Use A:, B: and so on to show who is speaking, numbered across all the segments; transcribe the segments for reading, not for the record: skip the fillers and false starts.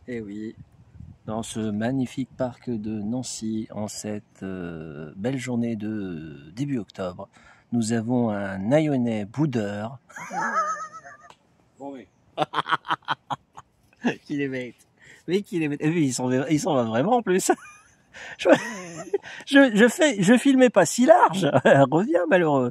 A: Et oui, dans ce magnifique parc de Nancy, en cette belle journée de début octobre, nous avons un Naïonnais boudeur.
B: Bon, oui.
A: Qui les met. Oui, qui les met. Et oui, il s'en va vraiment en plus. Je filmais pas si large. Reviens, malheureux.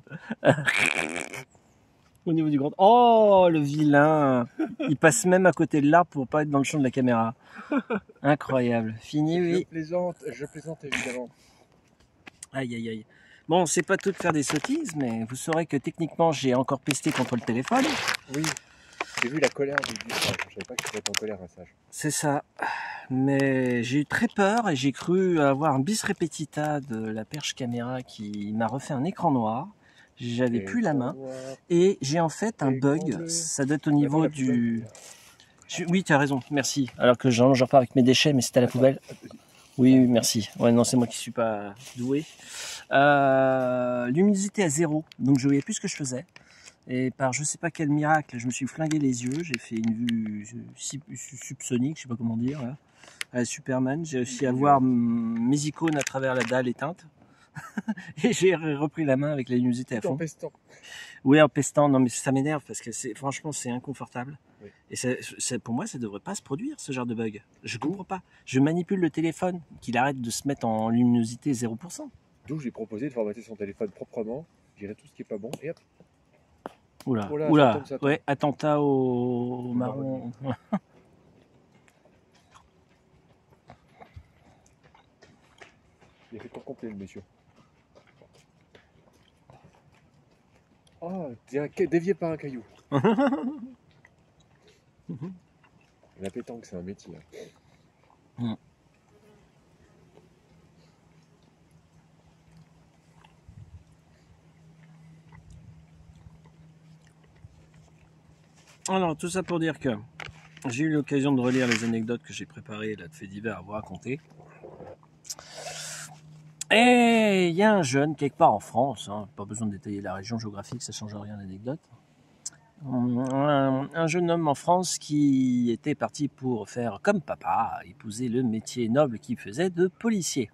A: Au niveau du grand. Oh, le vilain. Il passe même à côté de l'arbre pour pas être dans le champ de la caméra. Incroyable. Fini, oui.
B: Je plaisante évidemment.
A: Aïe, aïe, aïe. Bon, c'est pas tout de faire des sottises, mais vous saurez que techniquement, j'ai encore pesté contre le téléphone.
B: Oui, j'ai vu la colère du sage. Je savais pas que tu pouvais être en colère, un sage.
A: C'est ça. Mais j'ai eu très peur et j'ai cru avoir un bis repetita de la perche caméra qui m'a refait un écran noir. J'avais plus la main. Et j'ai en fait un bug. Ça doit être au niveau du... Oui, tu as raison, merci. Alors que je repars avec mes déchets, mais c'était à la poubelle. Oui, merci. Ouais, non, c'est moi qui suis pas doué. Luminosité à 0, donc je voyais plus ce que je faisais. Et par je sais pas quel miracle, je me suis flingué les yeux. J'ai fait une vue subsonique, je sais pas comment dire. Là. À Superman, j'ai réussi à voir mes icônes à travers la dalle éteinte. Et j'ai repris la main avec la luminosité à fond.
B: En pestant.
A: Oui, en pestant. Non, mais ça m'énerve parce que franchement, c'est inconfortable.
B: Oui.
A: Et pour moi, ça devrait pas se produire, ce genre de bug. Je comprends pas. Je manipule le téléphone, qu'il arrête de se mettre en luminosité 0%.
B: D'où j'ai proposé de formater son téléphone proprement, virer tout ce qui est pas bon, et hop.
A: Oula,
B: Oh là,
A: oula,
B: ça tombe.
A: Ouais, attentat au marron.
B: Il a fait pour complet, le monsieur. Oh, t'es dévié par un caillou. La pétanque, c'est un métier.
A: Mm. Alors, tout ça pour dire que j'ai eu l'occasion de relire les anecdotes que j'ai préparées là, de faits divers à vous raconter. Et il y a un jeune, quelque part en France, hein, pas besoin de détailler la région géographique, ça change rien l'anecdote. Un jeune homme en France qui était parti pour faire comme papa, épouser le métier noble qu'il faisait de policier.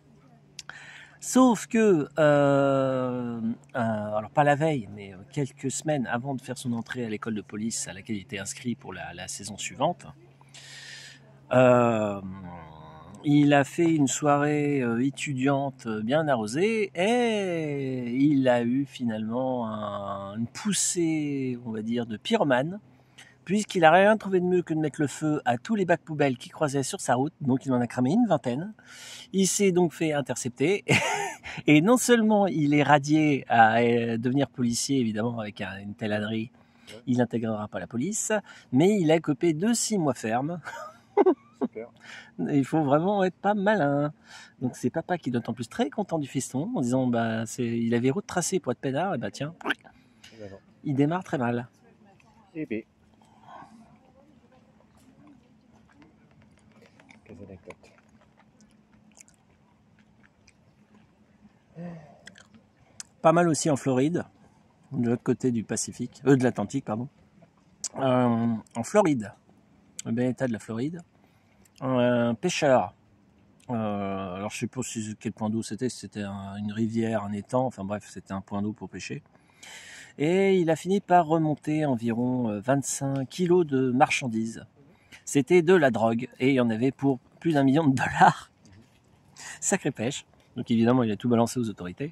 A: Sauf que, alors pas la veille, mais quelques semaines avant de faire son entrée à l'école de police à laquelle il était inscrit pour la saison suivante, il a fait une soirée étudiante bien arrosée et il a eu finalement une poussée, on va dire, de pyromane, puisqu'il n'a rien trouvé de mieux que de mettre le feu à tous les bacs poubelles qui croisaient sur sa route, donc il en a cramé une vingtaine. Il s'est donc fait intercepter et non seulement il est radié à devenir policier, évidemment, avec une telle ânerie, il n'intégrera pas la police, mais il a copé de 6 mois ferme.
B: Super.
A: Il faut vraiment être pas malin. Donc c'est papa qui doit être en plus très content du fiston en disant bah il avait route tracée pour être peinard et bah tiens, il démarre très mal.
B: Eh bien. Quelles anecdotes.
A: Pas mal aussi en Floride, de l'autre côté du Pacifique, de l'Atlantique pardon. En Floride, le bel état de la Floride, un pêcheur. Alors je sais pas quel point d'eau c'était une rivière, un étang, enfin bref, c'était un point d'eau pour pêcher. Et il a fini par remonter environ 25 kilos de marchandises. C'était de la drogue et il y en avait pour plus d'1 million de dollars. Sacrée pêche. Donc évidemment, il a tout balancé aux autorités.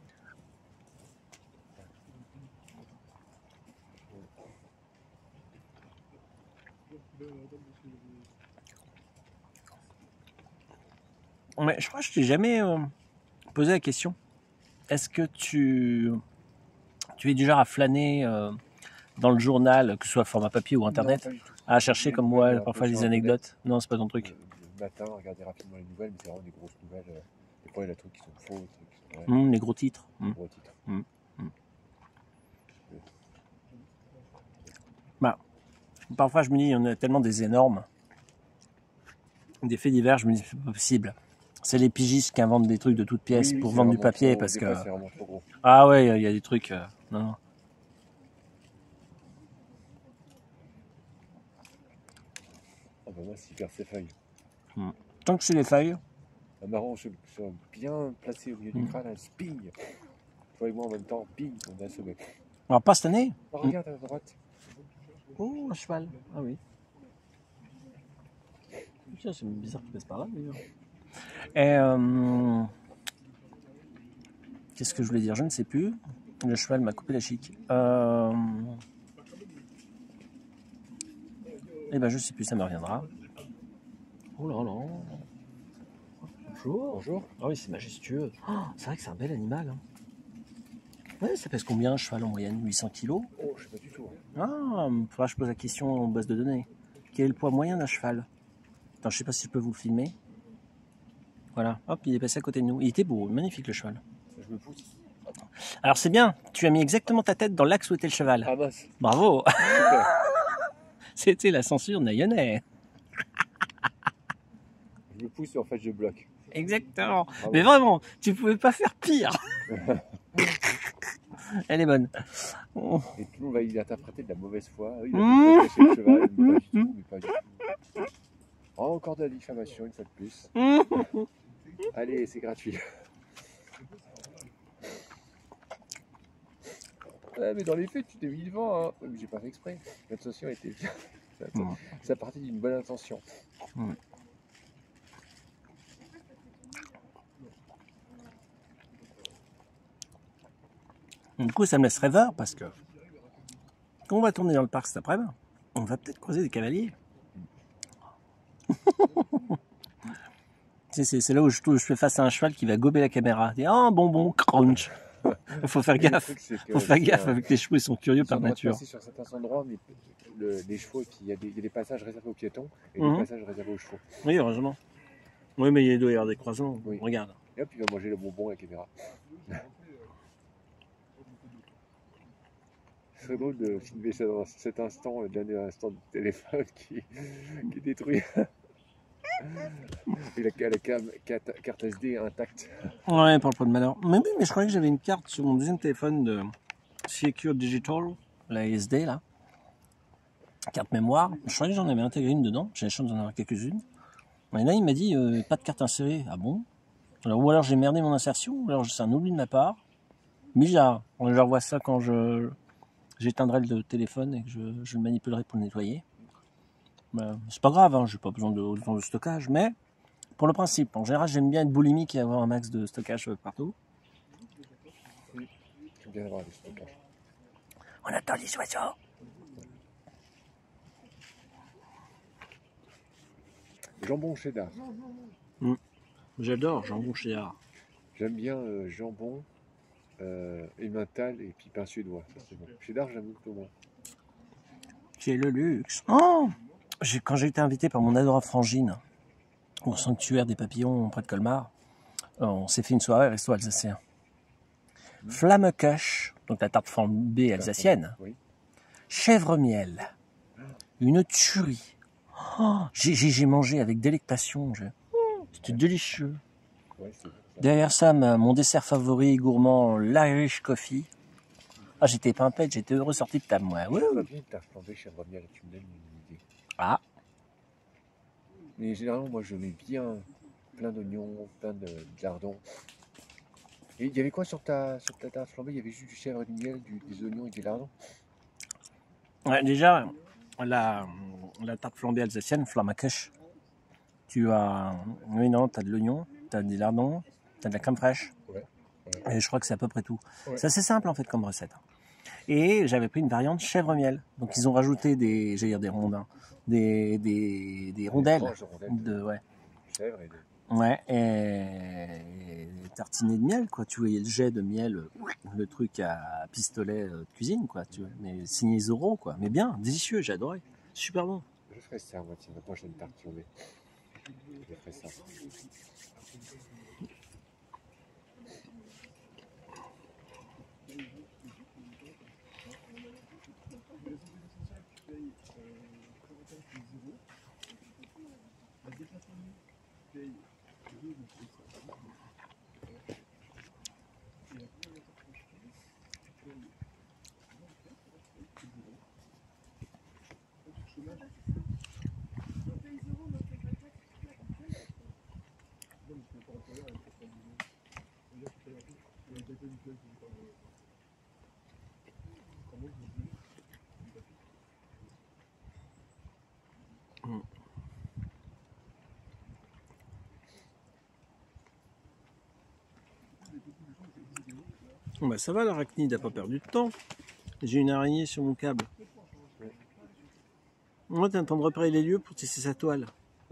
A: Mais je crois que je t'ai jamais posé la question. Est-ce que tu es du genre à flâner dans le journal, que ce soit format papier ou internet, à chercher comme moi parfois les anecdotes? Non, c'est pas ton truc.
B: Le matin, regarder rapidement les nouvelles, mais c'est vraiment des grosses nouvelles. Des fois, il y a des trucs qui sont faux, des trucs qui sont vrais.
A: Les gros titres.
B: Gros titres.
A: Bah, parfois, je me dis, il y en a tellement des énormes, des faits divers, je me dis, c'est pas possible. C'est les pigistes qui inventent des trucs de toutes pièces pour vendre du papier parce que.
B: C'est vraiment trop gros.
A: Ah ouais, il y a des trucs. Non.
B: bah moi, s'il perd ses feuilles.
A: Tant que c'est les feuilles.
B: Un marron bien placé au milieu du crâne, un ping. Toi et moi en même temps, ping, on est assommé.
A: Alors pas cette année.
B: Oh, regarde à droite.
A: Oh, un cheval. Ah oui. Tiens, c'est bizarre qu'il passe par là d'ailleurs. Et qu'est-ce que je voulais dire? Je ne sais plus. Le cheval m'a coupé la chic. Eh ben je sais plus, ça me reviendra. Oh là là. Bonjour.
B: Bonjour.
A: Ah oui, c'est majestueux. Oh, c'est vrai que c'est un bel animal. Hein. Ouais, ça pèse combien un cheval en moyenne? 800 kilos?
B: Oh, je sais pas du tout.
A: Ah, faudra que je pose la question en base de données. Quel est le poids moyen d'un cheval? Attends, je sais pas si je peux vous le filmer. Voilà, hop, il est passé à côté de nous. Il était beau, magnifique le cheval.
B: Je me pousse.
A: Alors c'est bien, tu as mis exactement ta tête dans l'axe où était le cheval.
B: Ah mince.
A: Bravo.
B: Super.
A: C'était la censure naïonnais.
B: Je me pousse et en fait je bloque.
A: Exactement.
B: Bravo.
A: Mais vraiment, tu pouvais pas faire pire. Elle est bonne.
B: Et tout le monde va y interpréter de la mauvaise foi. Il a fait cacher le cheval, mais pas du tout. Oh, encore de la diffamation une fois de plus. Allez, c'est gratuit. Ouais, mais dans les faits, tu t'es mis devant. Hein. Mais j'ai pas fait exprès. L'intention était bien. Ça partait d'une bonne intention.
A: Du coup, ça me laisse rêveur parce que quand on va tourner dans le parc cet après-midi, on va peut-être croiser des cavaliers. C'est là où je fais face à un cheval qui va gober la caméra. Il dit, oh, bonbon, crunch. Il faut faire gaffe. Faut faire gaffe avec les chevaux, ils sont curieux par nature.
B: Sur certains endroits, mais les chevaux, et puis il y a des passages réservés aux piétons et des passages réservés aux chevaux.
A: Oui, heureusement. Oui, mais il doit y avoir des croisements.
B: Oui.
A: Regarde.
B: Et hop, il va manger le bonbon à la caméra. Ce serait drôle de filmer ça dans cet instant, le dernier instant de téléphone qui détruit. Et la carte SD intacte.
A: Ouais, parle pas de malheur. Mais oui, mais je croyais que j'avais une carte sur mon deuxième téléphone de Secure Digital, la SD là. Carte mémoire. Je croyais que j'en avais intégré une dedans. J'ai la chance d'en avoir quelques-unes. Et là, il m'a dit pas de carte insérée. Ah bon? Alors, ou alors j'ai merdé mon insertion, ou alors c'est un oubli de ma part. Bizarre. Je revois ça quand j'éteindrai le téléphone et que je le manipulerai pour le nettoyer. C'est pas grave, hein, j'ai pas besoin de stockage, mais pour le principe, en général, j'aime bien être boulimique et avoir un max de stockage partout.
B: J'aime bien avoir des stockages.
A: On attend les oiseaux.
B: Jambon cheddar.
A: J'adore jambon cheddar.
B: J'aime bien jambon, emmental et puis pain suédois. Ça, c'est bon. Cheddar, j'aime beaucoup moins.
A: C'est le luxe. Oh, quand j'ai été invité par mon adorable frangine au sanctuaire des papillons près de Colmar, on s'est fait une soirée resto alsacien. Flammekuche, donc la tarte flambée alsacienne.
B: Oui.
A: Chèvre miel. Une tuerie. Oh, j'ai mangé avec délectation. C'était délicieux.
B: Ouais, c'est bon, ça.
A: Derrière ça, mon dessert favori gourmand, l'Irish Coffee. Ah, j'étais pimpette, j'étais heureux sorti de table, moi.
B: Je vois bien une tarte flambée chèvre miel, tu me donnes une idée.
A: Ah.
B: Mais généralement, moi, je mets bien plein d'oignons, plein de lardons. Et il y avait quoi sur ta tarte flambée? Il y avait juste du chèvre et du miel, des oignons et des lardons?
A: Ouais, déjà, la tarte flambée alsacienne, Flammekuche, tu as... Oui, non, tu as de l'oignon, tu as des lardons, tu as de la crème fraîche.
B: Ouais.
A: Et je crois que c'est à peu près tout.
B: Ouais.
A: C'est assez simple, en fait, comme recette. Et j'avais pris une variante chèvre-miel. Donc, ils ont rajouté des rondins, des rondelles. Ouais.
B: Chèvre et
A: Ouais, et tartiné de miel, quoi. Tu voyais le jet de miel, le truc à pistolet de cuisine, quoi. Tu vois. Mais signé Zorro, quoi. Mais bien, délicieux, j'ai adoré. Super bon.
B: Je ferai ça, moi, tiens, la prochaine tarte flambée. Je ferai ça.
A: Bon, bah, ça va, l'arachnide n'a pas perdu de temps. J'ai une araignée sur mon câble. Moi, t'as le temps de repérer les lieux pour tisser sa toile.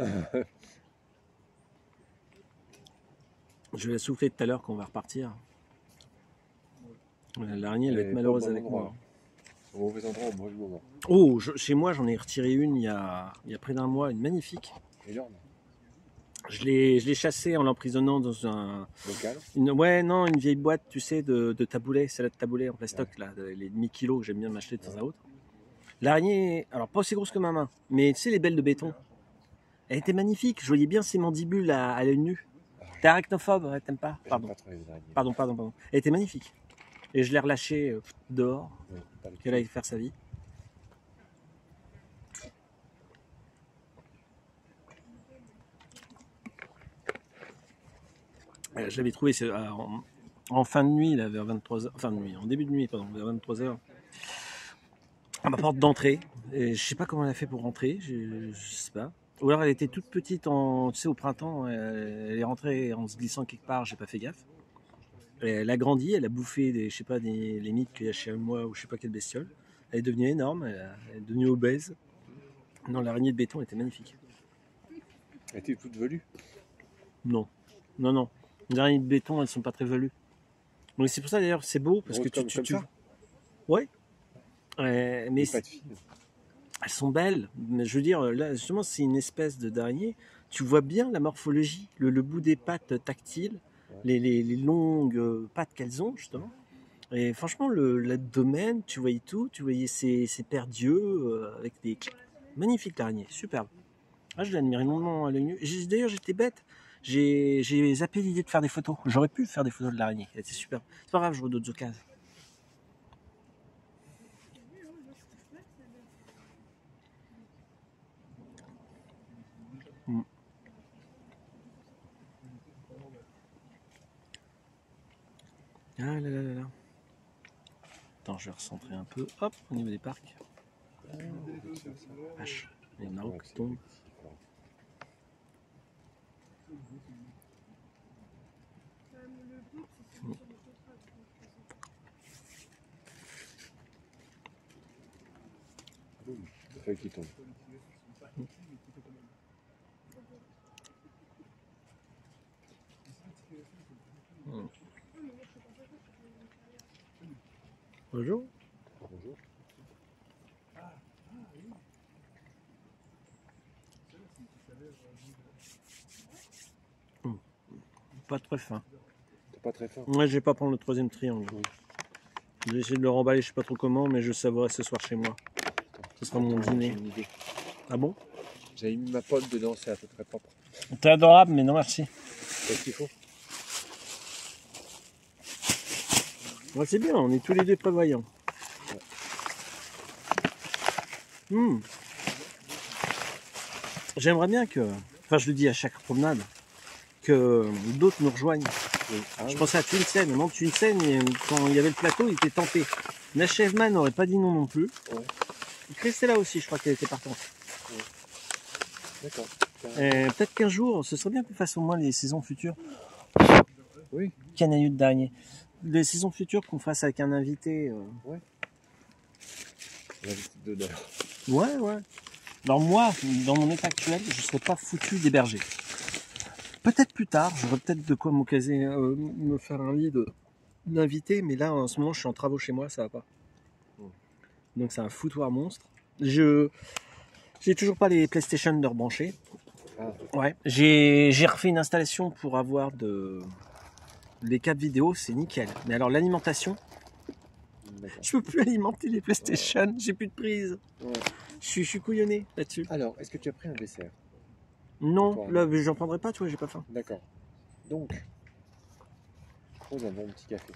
A: Je vais la souffler tout à l'heure quand on va repartir. L'araignée, elle va être malheureuse avec moi.
B: Au mauvais endroit, au mauvais moment.
A: Oh, chez moi, j'en ai retiré une il y a près d'un mois, une magnifique.
B: Énorme.
A: Je l'ai chassée en l'emprisonnant dans un...
B: Local.
A: Une vieille boîte, tu sais, de taboulé, salade taboulé en plastoc,
B: Ouais.
A: là, les demi-kilos que j'aime bien m'acheter de temps à autre. L'araignée, alors pas aussi grosse que ma main, mais tu sais, les belles de béton. Elle était magnifique, je voyais bien ses mandibules à l'œil nu. T'es arachnophobe, ouais, t'aimes pas?
B: J'aime pas trop les araignées.
A: Pardon. Elle était magnifique. Et je l'ai relâchée dehors,
B: Ouais, pas le
A: qu'elle aille faire sa vie. Je l'avais trouvé en fin de nuit, là, vers 23h, fin de nuit, en début de nuit, pardon, vers 23h, à ma porte d'entrée. Et je sais pas comment elle a fait pour rentrer, je sais pas. Ou alors elle était toute petite, tu sais, au printemps, elle est rentrée en se glissant quelque part, j'ai pas fait gaffe. Et elle a grandi, elle a bouffé les mythes qu'il y a chez moi ou je sais pas quelle bestiole. Elle est devenue énorme, elle est devenue obèse. Non, l'araignée de béton était magnifique.
B: Elle était toute velue.
A: Non. Les araignées de béton, elles sont pas très velues. Donc c'est pour ça d'ailleurs, c'est beau parce que
B: Comme ça.
A: Ouais. Mais
B: Pas de fil.
A: elles sont belles. Mais je veux dire, là, justement, c'est une espèce d'araignée. Tu vois bien la morphologie, le bout des pattes tactiles,
B: Ouais.
A: les longues pattes qu'elles ont, justement. Et franchement, l'abdomen, tu voyais tout. Tu voyais ces paires d'yeux avec des... Magnifique l'araignée, superbe. Ah, je l'admire énormément à l'œil nu. D'ailleurs, j'étais bête. J'ai zappé l'idée de faire des photos. J'aurais pu faire des photos de l'araignée. Elle était superbe. C'est pas grave, je vois d'autres occasions. Ah là là là là. Attends, je vais recentrer un peu. Hop, au niveau des parcs. H. Les Maroc qui tombent.
B: La feuille qui tombe.
A: Bonjour.
B: Bonjour.
A: Pas très fin.
B: T'es pas très fin.
A: Moi, je vais pas prendre le troisième triangle.
B: Oui.
A: Je vais essayer de le remballer, je sais pas trop comment, mais je savourerai ce soir chez moi. Ce sera mon dîner.
B: J'ai une idée.
A: Ah bon?
B: J'avais mis ma pomme dedans, c'est à peu près propre.
A: T'es adorable, mais non merci.
B: Qu'est-ce qu'il faut?
A: Ouais, c'est bien, on est tous les deux prévoyants. J'aimerais bien que, enfin je le dis à chaque promenade, que d'autres nous rejoignent.
B: Oui. Ah,
A: Je
B: oui.
A: pensais à Twinsen, non, Twinsen, quand il y avait le plateau, il était tenté. Nachevman n'aurait pas dit non non plus.
B: Ouais.
A: Christella aussi, je crois qu'elle était partante.
B: D'accord.
A: Peut-être qu'un jour, ce serait bien qu'on fasse au moins les saisons futures.
B: Oui.
A: Canailleux d'araignée. Les saisons futures qu'on fasse avec un invité.
B: L'invité d'honneur.
A: Ouais. Alors moi, dans mon état actuel, je serais pas foutu d'héberger. Peut-être plus tard, j'aurais peut-être de quoi m'occaser, me faire un lit d'invité, mais là, en ce moment, je suis en travaux chez moi, ça va pas. Donc c'est un foutoir monstre. J'ai toujours pas les PlayStation de rebrancher.
B: Ah.
A: Ouais. J'ai refait une installation pour avoir les câbles vidéo, c'est nickel. Mais alors l'alimentation, je peux plus alimenter les PlayStation, j'ai plus de prise.
B: Ouais.
A: Je suis couillonné là-dessus.
B: Alors, est-ce que tu as pris un dessert?
A: Non, là, j'en prendrai pas, tu vois, j'ai pas faim.
B: D'accord. Donc, pose un bon petit café.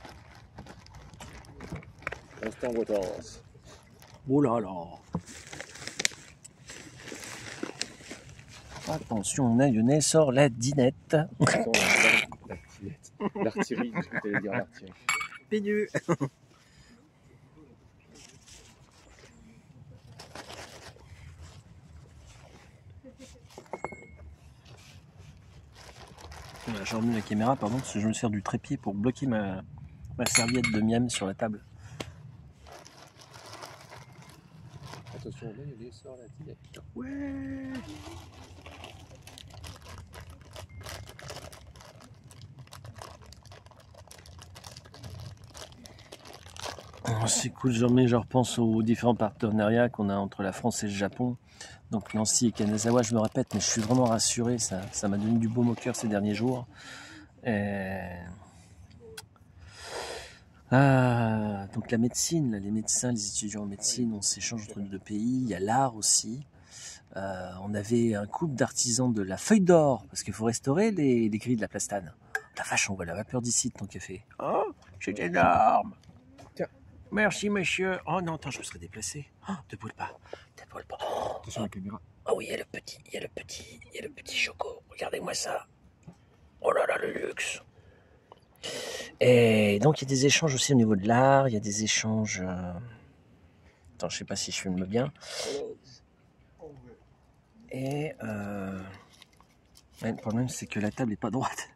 B: Instant Waters.
A: Oh là là. Attention, Naïonet sort la dinette.
B: Attends, la tinette. L'artillerie, je crois que t'allais dire l'artillerie.
A: Pédu. J'ai remis la caméra, pardon, parce que je me sers du trépied pour bloquer ma Ma serviette de miam sur la table.
B: Attention, là, il y a des sorts là.
A: Ouais. Oh, c'est cool, je repense aux différents partenariats qu'on a entre la France et le Japon. Donc Nancy et Kanazawa, je me répète, mais je suis vraiment rassuré, ça m'a donné du baume au cœur ces derniers jours. Donc la médecine, là, les médecins, les étudiants en médecine, on s'échange entre nos deux pays. Il y a l'art aussi. On avait un couple d'artisans de la feuille d'or, parce qu'il faut restaurer les grilles de la plastane. La vache, on voit la vapeur d'ici de ton café. Oh, c'est énorme.
B: Tiens.
A: Merci monsieur. Oh non, attends, je me serais déplacé. Oh, te boule pas. Oh,
B: attention à la caméra.
A: Oh oui, il y a le petit choco. Regardez-moi ça. Oh là là, le luxe. Et donc, il y a des échanges aussi au niveau de l'art. Il y a des échanges... Attends, je sais pas si je filme bien. Et... Ouais, le problème, c'est que la table n'est pas droite.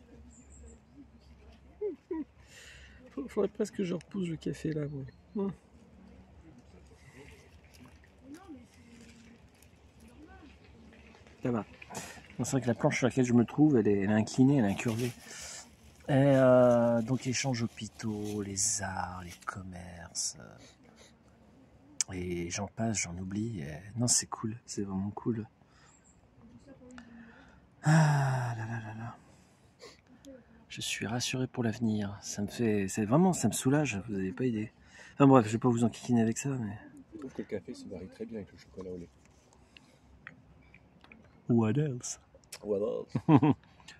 A: Faudrait presque que je repousse le café là. Moi. Ça va. C'est vrai que la planche sur laquelle je me trouve, elle est inclinée, elle est incurvée. Et donc échanges hôpitaux, les arts, les commerces, et j'en passe, j'en oublie. Non, c'est cool, c'est vraiment cool. Ah là là là là. Je suis rassuré pour l'avenir. Ça me fait, ça me soulage. Vous n'avez pas idée. Enfin bref, je vais pas vous enquiquiner avec ça, mais.
B: Je trouve que le café se marie très bien avec le chocolat au lait.
A: What else?
B: What else?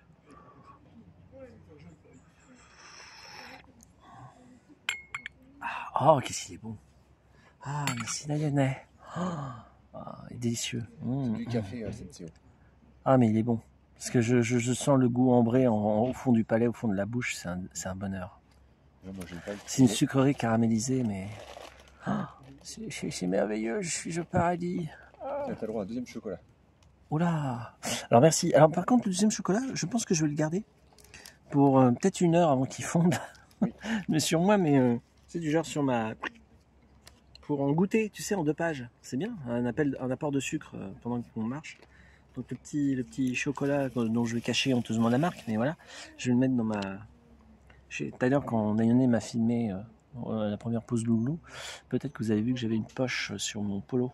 A: Oh, qu'est-ce qu'il est bon. Ah, merci Nayanet. Il est délicieux.
B: C'est du café, Senseo.
A: Ah, mais il est bon. Parce que je sens le goût ambré au fond du palais, au fond de la bouche. C'est un bonheur.
B: Ouais,
A: c'est une sucrerie caramélisée, mais... c'est merveilleux, je suis au paradis.
B: Tiens, t'as le droit à un deuxième chocolat.
A: Oula. Alors merci. Alors par contre, le deuxième chocolat, je pense que je vais le garder pour peut-être 1 heure avant qu'il fonde. Oui. Mais sur moi, c'est du genre sur ma... Pour en goûter, tu sais, en 2 pages. C'est bien, un apport de sucre pendant qu'on marche. Donc le petit chocolat dont je vais cacher honteusement la marque, mais voilà, je vais le mettre dans ma... Tout à l'heure, quand Nayoné m'a filmé la première pause loulou, peut-être que vous avez vu que j'avais une poche sur mon polo.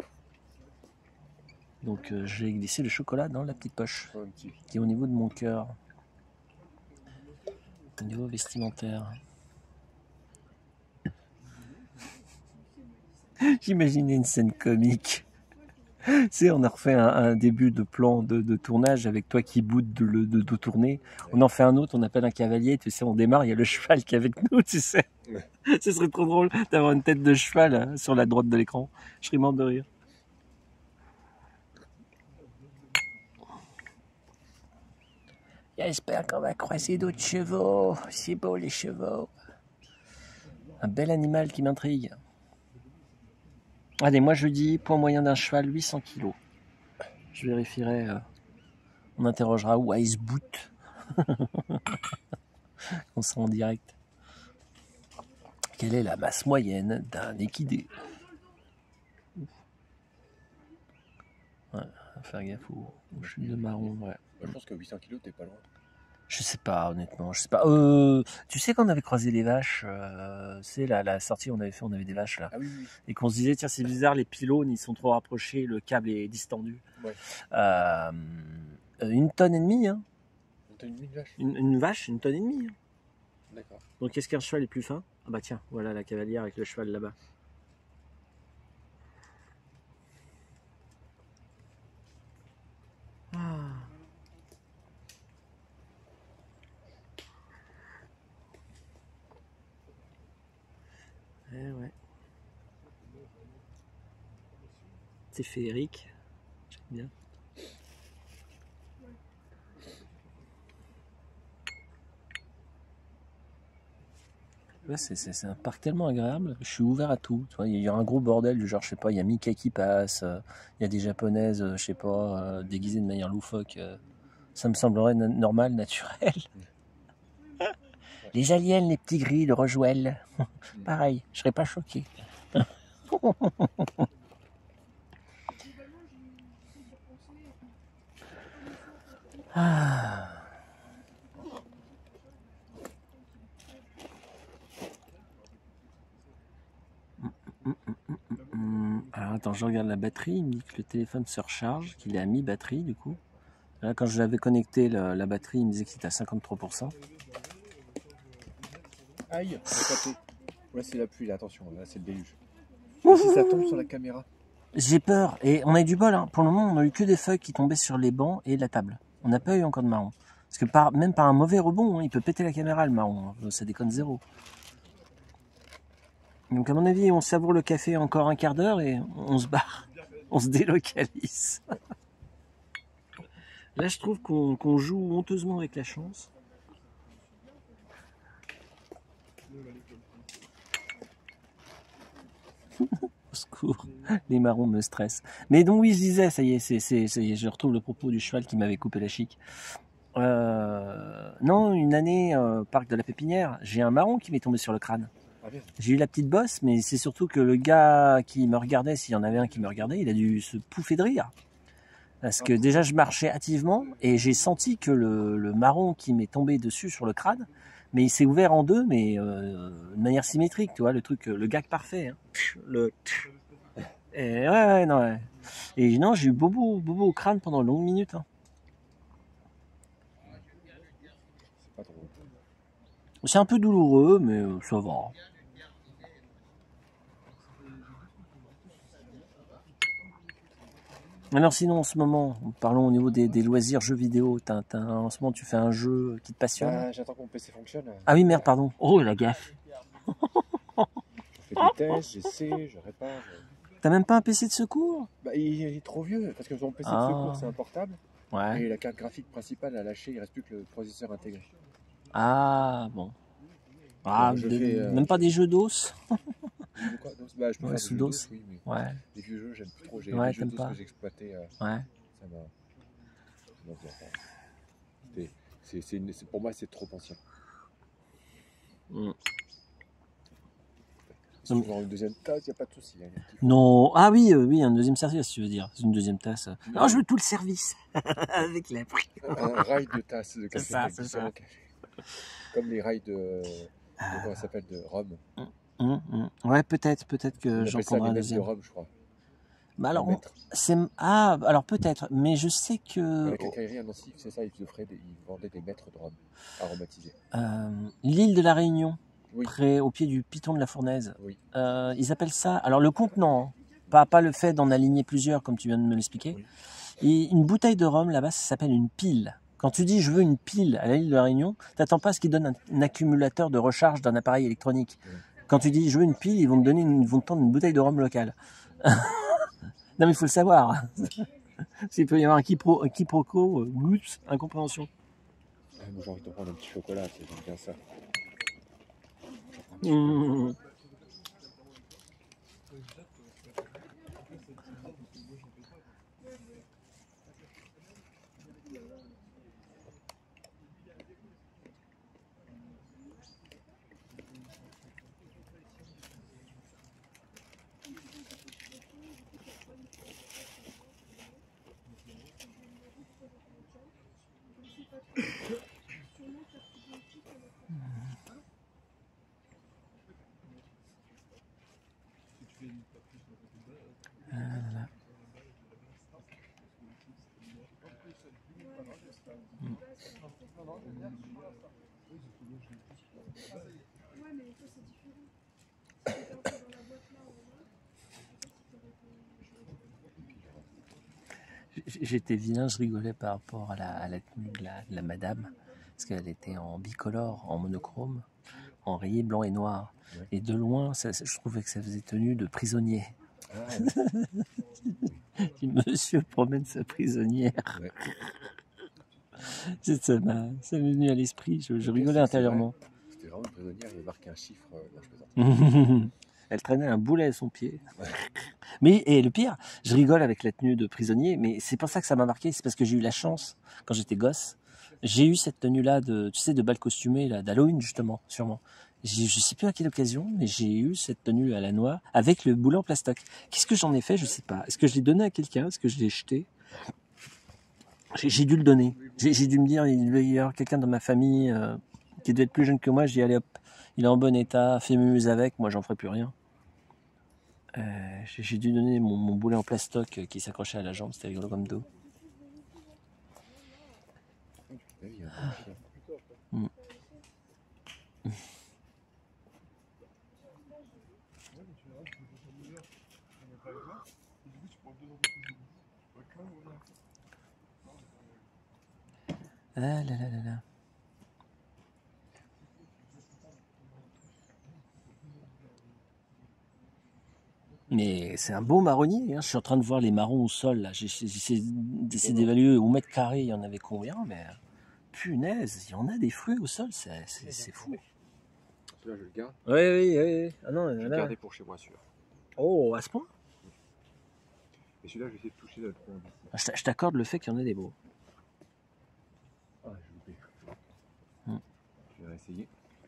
A: Donc je vais glisser le chocolat dans la petite poche qui est au niveau de mon cœur, au niveau vestimentaire. J'imaginais une scène comique. Tu sais, on a refait un début de plan de tournage avec toi qui boude de dos tourné. On en fait un autre, on appelle un cavalier, tu sais, on démarre, il y a le cheval qui est avec nous, tu sais. Ouais. Ce serait trop drôle d'avoir une tête de cheval sur la droite de l'écran. Je serais mort de rire. J'espère qu'on va croiser d'autres chevaux. C'est beau les chevaux. Un bel animal qui m'intrigue. Allez, moi je dis poids moyen d'un cheval 800 kg. Je vérifierai. On interrogera Wiseboot. On sera en direct. Quelle est la masse moyenne d'un équidé? Ouais, faire gaffe aux chutes de marron. Ouais.
B: Je pense que 800 kg, t'es pas loin.
A: Je sais pas, honnêtement, je sais pas. Tu sais quand on avait croisé les vaches, c'est la sortie on avait des vaches là,
B: ah, oui.
A: Et qu'on se disait tiens c'est bizarre, les pylônes ils sont trop rapprochés, le câble est distendu. Ouais. 1,5 tonnes, hein.
B: 1,5 tonnes de vache.
A: Une vache, 1,5 tonnes. Hein.
B: D'accord.
A: Donc est-ce qu'un cheval est plus fin? Ah bah tiens, voilà la cavalière avec le cheval là-bas. Ah. Eh ouais. C'est féerique. J'aime bien. Ouais, c'est un parc tellement agréable. Je suis ouvert à tout. Tu vois, il y a un gros bordel du genre, je sais pas, il y a Mickey qui passe, il y a des japonaises, je sais pas, déguisées de manière loufoque. Ça me semblerait normal, naturel.
B: Ouais,
A: Les aliens, les petits gris, le Roswell. Pareil, je serais pas choqué. Ah. Alors attends, je regarde la batterie, il me dit que le téléphone se recharge, qu'il est à mi-batterie du coup. Là, quand je l'avais connecté, la batterie, il me disait que c'était à 53%.
B: Aïe, j'ai capté. Là c'est la pluie, là, attention, là c'est le déluge. Et si ça tombe sur la caméra?
A: J'ai peur, et on a eu du bol, hein. Pour le moment on a eu que des feuilles qui tombaient sur les bancs et la table. On n'a pas eu encore de marron. Parce que même par un mauvais rebond, hein, il peut péter la caméra le marron, hein. Ça déconne zéro. Donc à mon avis, on savoure le café encore un quart d'heure et on se barre. On se délocalise. Là, je trouve qu'on joue honteusement avec la chance. Au secours, les marrons me stressent. Mais donc oui, je disais, ça y est, ça y est, je retrouve le propos du cheval qui m'avait coupé la chic. Non, une année, parc de la Pépinière, j'ai un marron qui m'est tombé sur le crâne. J'ai eu la petite bosse, mais c'est surtout que le gars qui me regardait, s'il y en avait un qui me regardait, il a dû se pouffer de rire. Parce que déjà, je marchais hâtivement et j'ai senti que le marron qui m'est tombé dessus sur le crâne, mais il s'est ouvert en deux, mais de manière symétrique, tu vois, le truc, le gag parfait. Hein. Et ouais, non, ouais. Et non, j'ai eu bobo au crâne pendant une longue minute. Hein. C'est un peu douloureux, mais ça va. Alors sinon, en ce moment, parlons au niveau des loisirs jeux vidéo. En ce moment, tu fais un jeu qui te passionne?
B: J'attends que mon PC fonctionne.
A: Ah oui, merde, pardon. Oh, la gaffe.
B: Je fais des tests, j'essaie, je répare.
A: T'as même pas un PC de secours?
B: Bah, il est trop vieux, parce que mon PC de secours, c'est un portable.
A: Ouais.
B: Et la carte graphique principale a lâché, il reste plus que le processeur intégré.
A: Ah, bon. Ah,
B: fais,
A: même pas des jeux d'os?
B: Bah, je peux faire des jeux d'os, oui, mais
A: ouais.
B: les vieux jeux, j'aime plus trop. J'ai
A: Ouais,
B: les jeux d'os
A: pas.
B: que j'exploitais.
A: Ouais.
B: Ça m'a... Pour moi, c'est trop ancien. Si tu veux avoir une deuxième tasse, il n'y a pas de souci. Hein,
A: non, ah oui, oui, un deuxième service, tu veux dire. C'est une deuxième tasse. Non, je veux tout le service. Avec la
B: un rail de tasse de café.
A: C'est ça.
B: Comme les rails de comment ça s'appelle, de rhum.
A: Ouais, peut-être que j'en prendrai un deuxième.
B: De rhum, je crois.
A: Bah alors, alors peut-être, mais je sais que...
B: La quincaillerie à Nancy, c'est ça, ils vendaient des mètres de rhum aromatisés.
A: L'île de la Réunion,
B: oui.
A: Près, au pied du piton de la Fournaise,
B: oui.
A: Ils appellent ça... Alors le contenant, pas le fait d'en aligner plusieurs, comme tu viens de me l'expliquer. Oui. Et une bouteille de rhum, là-bas, ça s'appelle une pile. Quand tu dis « je veux une pile » à l'île de la Réunion, t'attends pas à ce qu'ils donnent un accumulateur de recharge d'un appareil électronique. Oui. Quand tu dis « je veux une pile », ils vont te tendre une bouteille de rhum locale. Non mais il faut le savoir. S'il peut y avoir un quiproquo, oups, incompréhension.
B: Moi j'ai envie de prendre un petit chocolat, j'aime bien ça.
A: J'étais vilain, je rigolais par rapport à la tenue de la madame, parce qu'elle était en bicolore, en monochrome, en rayé blanc et noir. Ouais. Et de loin, je trouvais que ça faisait tenue de prisonnier. Ah, ouais. Monsieur promène sa prisonnière. Ouais. Ça m'est venu à l'esprit, je rigolais intérieurement.
B: C'était vraiment une prisonnière, il marquait un chiffre. Non, je plaisante.
A: Elle traînait un boulet à son pied. Ouais. Mais et le pire, je rigole avec la tenue de prisonnier, mais c'est pour ça que ça m'a marqué, c'est parce que j'ai eu la chance, quand j'étais gosse, J'ai eu cette tenue-là de, tu sais, de bal costumé, là, d'Halloween, justement, sûrement. Je sais plus à quelle occasion, mais j'ai eu cette tenue à la noix avec le boulet en plastoc. Qu'est-ce que j'en ai fait? Je sais pas. Est-ce que je l'ai donné à quelqu'un? Est-ce que je l'ai jeté? J'ai dû le donner. J'ai dû me dire, il devait y avoir quelqu'un dans ma famille qui devait être plus jeune que moi. J'ai dit, allez hop, il est en bon état, fais mumuse avec, moi j'en ferai plus rien. J'ai dû donner mon boulet en plastoc qui s'accrochait à la jambe, c'était rigolo comme dos. Mm. Ah là là là là. Mais c'est un beau marronnier, hein. Je suis en train de voir les marrons au sol là. J'essaie d'évaluer au mètre carré il y en avait combien, mais punaise, il y en a des fruits au sol, c'est fou.
B: Celui-là, je le garde.
A: Oui. Ah non,
B: Je vais le garder pour chez moi, celui-là.
A: Oh, à ce point?
B: Et celui-là, je vais essayer de toucher le tronc.
A: Je t'accorde le fait qu'il y en ait des beaux.
B: Ah, j'ai loupé. Je vais réessayer.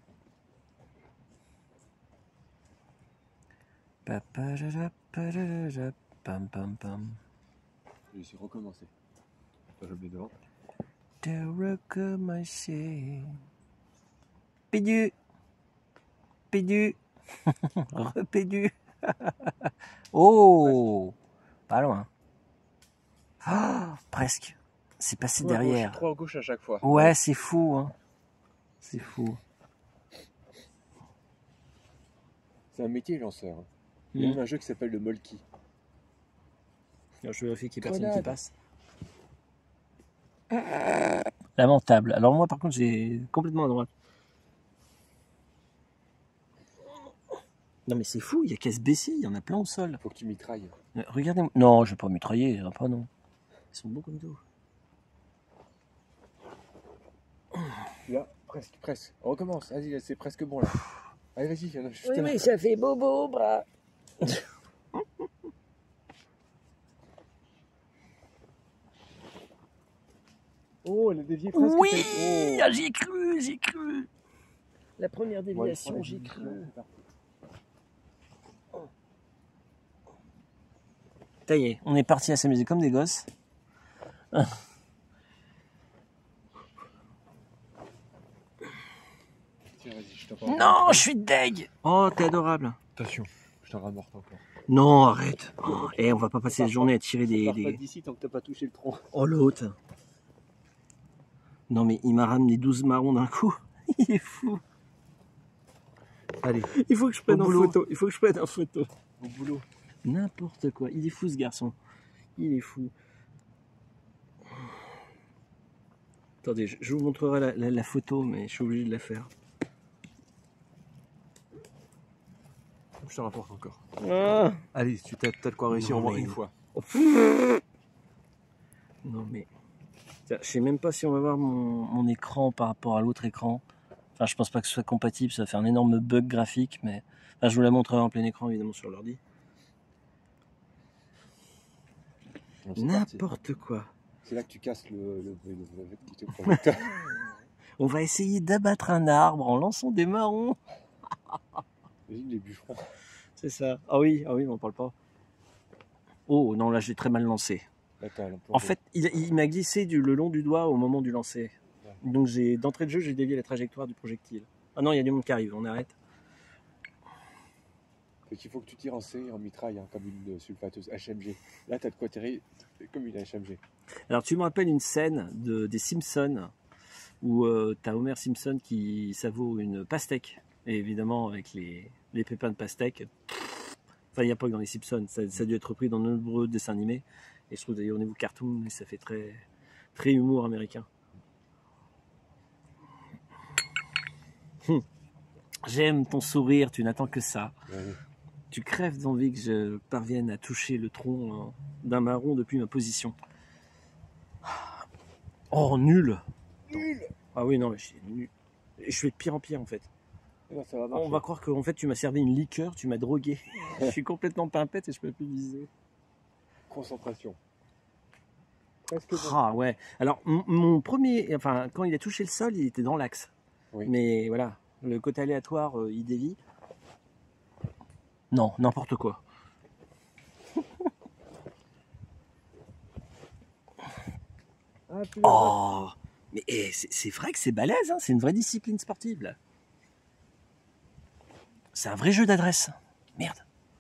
A: Pam pam pam.
B: Je vais essayer de recommencer. Attends, je le mets devant.
A: De recommencer. Pédu. Pédu. Repédu. Oh, pas loin. Ah, presque. C'est passé derrière.
B: Trop à gauche à chaque fois.
A: Ouais, c'est fou, hein. C'est fou.
B: C'est un métier, lanceur. Il y a même un jeu qui s'appelle le Molki.
A: Alors, je vérifie qu'il y a personne qui passe. Lamentable. Alors moi, par contre, j'ai complètement à droite. Non mais c'est fou, il y a qu'à se baisser, il y en a plein au sol.
B: Faut que tu mitrailles.
A: Regardez, non, je vais pas mitrailler, pas non. Ils sont beaux comme tout.
B: Là, presque. On recommence. Vas-y, c'est presque bon là. Allez, vas-y, il y en a juste
A: Oui,
B: un.
A: mais ça fait bobo, bras.
B: Oh, elle a dévié presque.
A: Oui,
B: Oh.
A: ah, j'y ai cru. La première déviation,
B: Ouais,
A: j'y ai cru. Ça y est, on est parti à s'amuser comme des gosses.
B: Tiens, vas-y, je t'en
A: Non, je suis deg. Oh, t'es adorable.
B: Attention, je t'en ramorte encore.
A: Non, arrête. Oh, on va pas passer la journée à tirer
B: Pars
A: des...
B: pas d'ici tant que t'as pas touché le tronc.
A: Oh, l'autre. Non, mais il m'a ramené 12 marrons d'un coup. Il est fou.
B: Allez,
A: Il faut que je prenne en photo. Il faut que je prenne en photo.
B: au boulot.
A: N'importe quoi. Il est fou, ce garçon. Il est fou. Attendez, je vous montrerai la photo, mais je suis obligé de la faire.
B: Je t'en rapporte encore.
A: Ah.
B: Allez, tu t'as de quoi réussir au moins une fois.
A: Non, mais... Je sais même pas si on va voir mon écran par rapport à l'autre écran. Enfin, je pense pas que ce soit compatible. Ça va faire un énorme bug graphique, mais... Enfin, je vous la montrerai en plein écran, évidemment, sur l'ordi. N'importe quoi.
B: C'est là que tu casses le petit projecteur.
A: On va essayer d'abattre un arbre en lançant des marrons.
B: Imagine les bûcherons.
A: C'est ça. Ah oui, on n'en parle pas. Oh non, là j'ai très mal lancé. En fait, il m'a glissé le long du doigt au moment du lancer. Ouais. Donc d'entrée de jeu, j'ai dévié la trajectoire du projectile. Ah non, il y a du monde qui arrive, on arrête.
B: Donc il faut que tu tires en C, en mitraille, hein, comme une sulfateuse HMG. Là, tu as de quoi tirer comme une HMG. Alors
A: tu me rappelles une scène des Simpsons où tu as Homer Simpson qui savoure une pastèque. Et évidemment, avec les pépins de pastèque. Enfin, il n'y a pas que dans les Simpsons. Ça a dû être repris dans de nombreux dessins animés. Et je trouve d'ailleurs au niveau cartoon, ça fait très, très humour américain. J'aime ton sourire, tu n'attends que ça. Ouais. Tu crèves d'envie que je parvienne à toucher le tronc d'un marron depuis ma position. Oh, nul.
B: Nul.
A: Ah oui, non, mais je suis nul. Je vais de pire en pire en fait.
B: Non, ça va marcher.
A: On va croire que en fait, tu m'as servi une liqueur, tu m'as drogué. Je suis complètement pimpette et je peux plus viser.
B: Concentration. presque bon.
A: Ah ouais. Alors, mon premier, enfin, quand il a touché le sol, il était dans l'axe.
B: Oui.
A: Mais voilà, le côté aléatoire, il dévie. Non, n'importe quoi.
B: Ah, plus
A: Oh, mais c'est vrai que c'est balèze, hein, c'est une vraie discipline sportive là. C'est un vrai jeu d'adresse. Merde.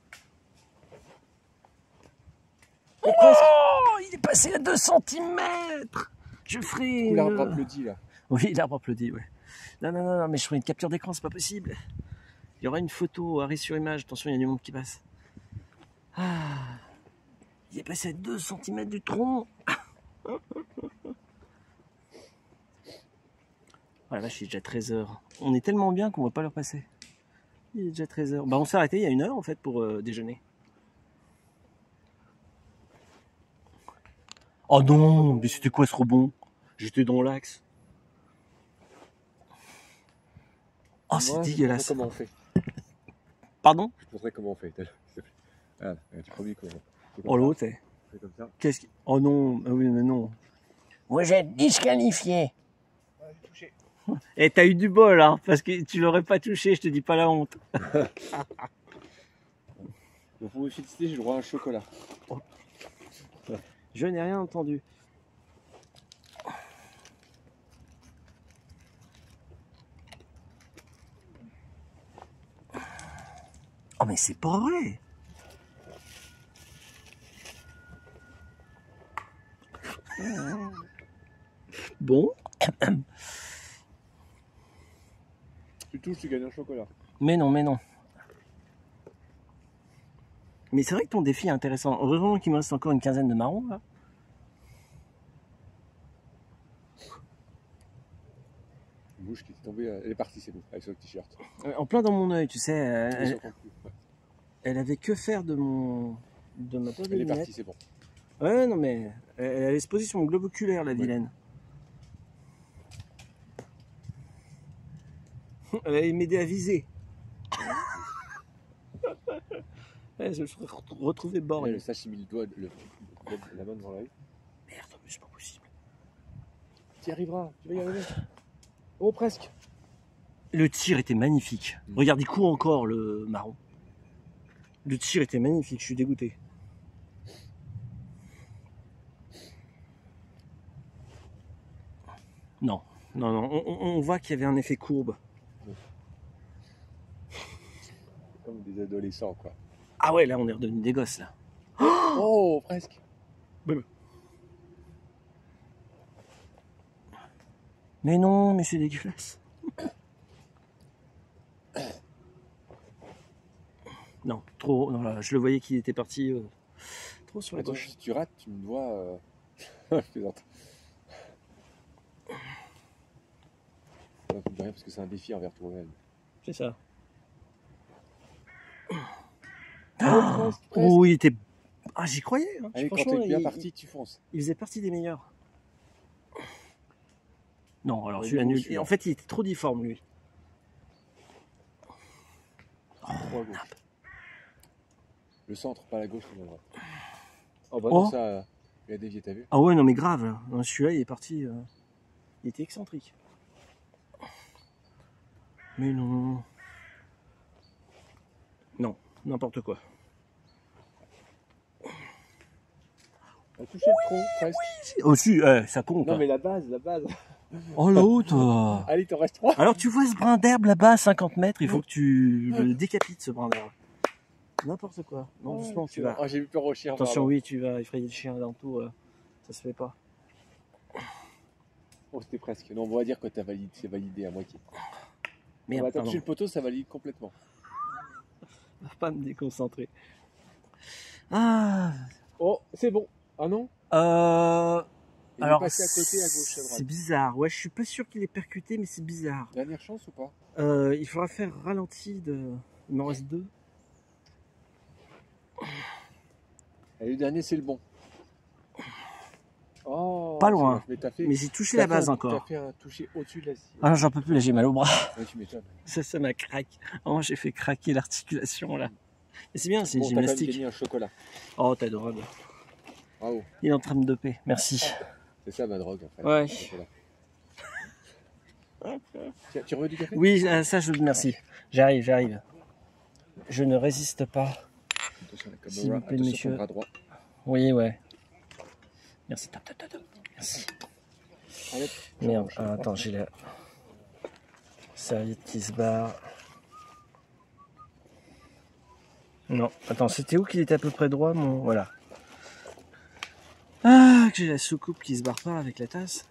A: Oh, il est passé à 2 cm. Je ferai.
B: Du coup, l'arbre applaudit là.
A: Oui, l'arbre applaudit, ouais. Non, non, non, non, mais je ferai une capture d'écran, c'est pas possible. Il y aura une photo, arrêt sur image. Attention, il y a du monde qui passe. Ah, il est passé à 2 cm du tronc. Oh la vache, il est déjà 13h. On est tellement bien qu'on va pas leur passer. Il est déjà 13h. Bah, on s'est arrêté il y a 1 heure en fait pour déjeuner. Oh non, mais c'était quoi ce rebond? J'étais dans l'axe. Oh, c'est
B: Moi,
A: dégueulasse.
B: Comment on fait?
A: Pardon?
B: Je te montrerai comment on fait. Ah, tu promis qu'on fait
A: Oh l'autre, c'est.
B: comme ça.
A: Qu'est-ce qui. Oh non, ah oui, mais non. Moi j'ai disqualifié.
B: Ouais, j'ai touché.
A: Et t'as eu du bol, hein, parce que tu l'aurais pas touché, je te dis pas la honte.
B: Donc pour me féliciter, j'ai le droit à un chocolat.
A: Je n'ai rien entendu. Oh mais c'est pas vrai. Bon.
B: Tu touches, tu gagnes un chocolat.
A: Mais non, mais non. Mais c'est vrai que ton défi est intéressant. Heureusement qu'il me reste encore une quinzaine de marrons là.
B: Une mouche qui est tombée, elle est partie, c'est bon, avec son t-shirt.
A: En plein dans mon œil, tu sais.
B: Elle s'en prend plus. Ouais.
A: Elle avait que faire de ma paire de
B: Elle est
A: lunettes.
B: partie, c'est bon.
A: Ouais, non mais elle allait se poser sur mon globe oculaire, la vilaine. Elle allait m'aider à viser. Ouais, je me serais retrouvé
B: Et
A: borgne.
B: le sashimi, le doigt, la main devant l'œil.
A: Merde, mais c'est pas possible.
B: Tu y arriveras, tu vas y arriver. Oh, presque.
A: Le tir était magnifique. Regarde, il court encore le marron. Le tir était magnifique, je suis dégoûté. Non, non, non, on voit qu'il y avait un effet courbe.
B: Comme des adolescents, quoi.
A: Ah ouais, là on est redevenu des gosses là.
B: Oh, presque.
A: Mais non, mais c'est dégueulasse. Non, trop. Non, là, je le voyais qu'il était parti trop sur la
B: Attends,
A: gauche.
B: si tu rates, tu me dois. Je plaisante. Non, tu me dis rien parce que c'est un défi envers toi-même.
A: C'est ça.
B: Oh, presque.
A: Oh, il était. Ah, j'y croyais. Hein.
B: Allez, quand
A: Franchement,
B: t'es bien parti, tu fonces.
A: il faisait partie des meilleurs. Non, alors
B: Ouais,
A: celui-là
B: il est
A: nul.
B: beau, celui-là.
A: Et en fait, il était trop difforme lui.
B: Trop à gauche. Le centre, pas la gauche, mais la droite. Oh, bah
A: Oh.
B: non, ça. Il a dévié, t'as vu?
A: Ah ouais, non mais grave. Là. Non, celui-là, il est parti. Il était excentrique. Mais non. Non, n'importe quoi.
B: On a touché le tronc, presque.
A: Oh si, ça compte.
B: Non,
A: hein.
B: mais la base, la base.
A: Oh l'autre.
B: Allez, t'en restes 3.
A: Alors tu vois ce brin d'herbe là-bas à 50 mètres, il faut que tu le décapites ce brin d'herbe. N'importe quoi. Non, doucement, tu vas.
B: Oh, j'ai eu peur au chien.
A: Attention,
B: pardon.
A: oui, tu vas effrayer le chien alentour. Ça se fait pas.
B: Oh, c'était presque. Non, on va dire que c'est validé à moitié.
A: Merde,
B: T'as
A: pardon.
B: touché le poteau, ça valide complètement.
A: Faut pas me déconcentrer. Ah.
B: Oh, c'est bon. Ah non? Il
A: Alors,
B: est passé à côté, à gauche, à droite.
A: c'est bizarre. Ouais, je suis pas sûr qu'il est percuté, mais c'est bizarre.
B: Dernière chance ou pas?
A: Il faudra faire ralenti de. Il m'en reste 2.
B: Allez, le dernier, c'est le bon. Oh,
A: Pas loin.
B: Mais t'as fait.
A: Mais j'ai touché la base
B: T'as
A: encore.
B: fait un toucher au-dessus de la scie.
A: Ah non, j'en peux plus, là, j'ai mal au bras.
B: Ouais, tu m'étonnes.
A: Ça m'a craqué. Oh, j'ai fait craquer l'articulation là. Mais c'est bien, c'est une
B: Bon, t'as quand même
A: gymnastique.
B: gagné un chocolat.
A: Oh, t'es adorable.
B: Bravo.
A: Il est en train de doper. Merci.
B: C'est ça ma drogue, en fait.
A: Ouais.
B: Tiens, tu remets du café?
A: Oui, ça, merci. J'arrive. Je ne résiste pas.
B: Attention à la caméra,
A: S'il vous plaît,
B: attention
A: monsieur.
B: ton bras droit.
A: Oui, ouais. Merci. Merci.
B: Allez.
A: Merde, attends, j'ai la serviette qui se barre. Non, attends, c'était où qu'il était à peu près droit, mon... Voilà. Ah, que j'ai la soucoupe qui se barre pas avec la tasse.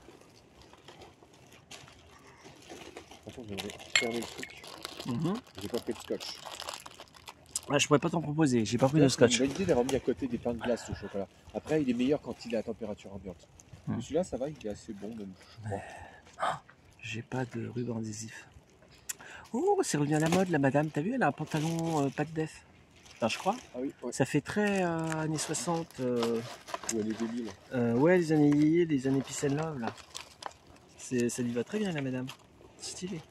B: Attends, je vais fermer le truc. J'ai pas pris de scotch.
A: Ah, je pourrais pas t'en proposer, j'ai pas pris de scotch.
B: C'est une bonne idée d'avoir mis à côté des pains de glace au chocolat. Après, il est meilleur quand il est à température ambiante. Celui-là, ça va, il est assez bon, même, je crois.
A: J'ai pas de ruban adhésif. Oh, c'est revenu à la mode, la madame. T'as vu, elle a un pantalon pas de def. Enfin, je crois.
B: Ah oui, ouais.
A: Ça fait très années 60.
B: Ou années 2000.
A: Ouais, les années Yé, les années Peace and Love, là. Ça lui va très bien, la madame. Stylé.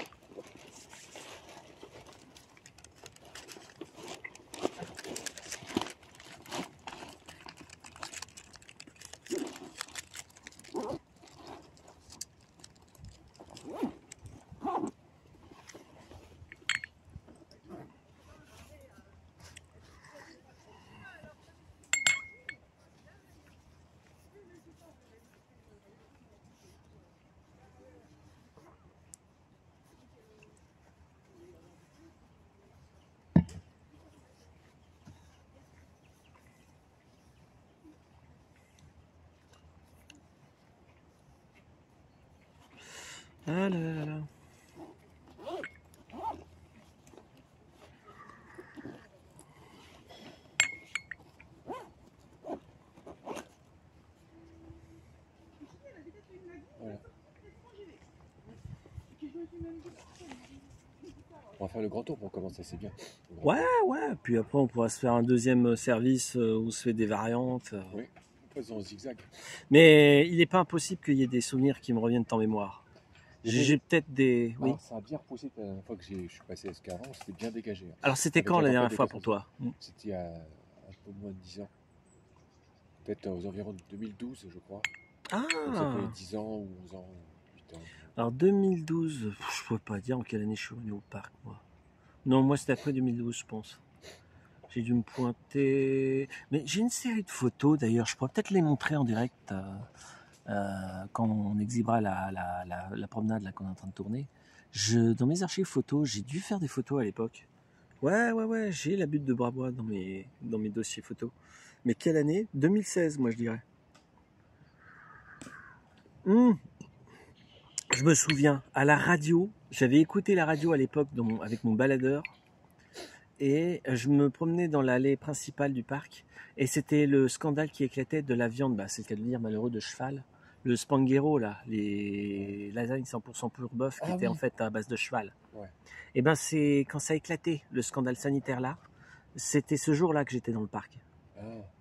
A: Ah là là là.
B: Voilà. On va faire le grand tour pour commencer, c'est bien.
A: Ouais. Puis après, on pourra se faire un deuxième service où on se fait des variantes.
B: Oui, faisons en zigzag.
A: Mais il n'est pas impossible qu'il y ait des souvenirs qui me reviennent en mémoire. J'ai peut-être des... Oui.
B: Alors, ça a bien repoussé la dernière fois que je suis passé à Escaron, c'était bien dégagé.
A: Alors c'était quand la dernière fois pour toi?
B: C'était il y a un peu moins de 10 ans. Peut-être aux environs de 2012, je crois.
A: Ah.
B: Donc ça fait 10 ans ou 11 ans, 8 ans.
A: Alors 2012, je ne pourrais pas dire en quelle année je suis venu au parc, moi. Non, moi c'était après 2012, je pense. J'ai dû me pointer... Mais j'ai une série de photos, d'ailleurs, je pourrais peut-être les montrer en direct quand on exhibera la promenade là qu'on est en train de tourner. Dans mes archives photos, j'ai dû faire des photos à l'époque. Ouais, j'ai la butte de Brabois dans mes dossiers photos. Mais quelle année? 2016, moi je dirais. Je me souviens, à la radio, j'avais écouté la radio à l'époque avec mon baladeur. Et je me promenais dans l'allée principale du parc. Et c'était le scandale qui éclatait de la viande, c'est le cas de dire malheureux, de cheval. Le Spanghero, là, les lasagnes 100% pur bœuf qui étaient en fait à base de cheval. Ouais. Et c'est quand ça a éclaté, le scandale sanitaire là, c'était ce jour-là que j'étais dans le parc. Ah.